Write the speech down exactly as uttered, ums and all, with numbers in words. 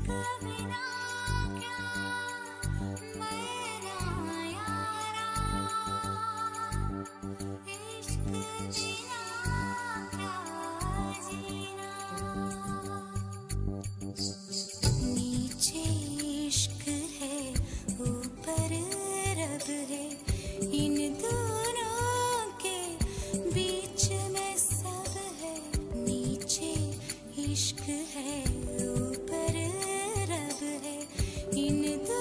बिना क्या मरना यारा, इश्क बिना क्या जीना। नीचे इश्क है, ऊपर रब है, इन दोनों के बीच में सब है। नीचे इश्क है, ऊपर रब है, इन